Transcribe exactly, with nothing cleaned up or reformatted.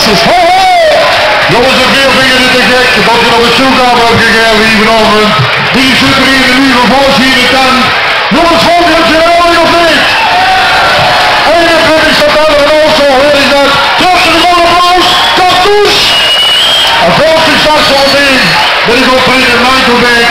fantastisch. Ho, ho! Jongens, een veel vinger te gek. Wat je op het zoekhaven hebt gegeven hier vanochtend. Die zit er in de nieuwe voorziende tent. Jongens, volg je het geweldig of niet? eenentwintig september en also hoor ik dat. Terug de volle applaus. Cartouche. En volgens de Saxon ben ik op vrienden Nijkelbeek.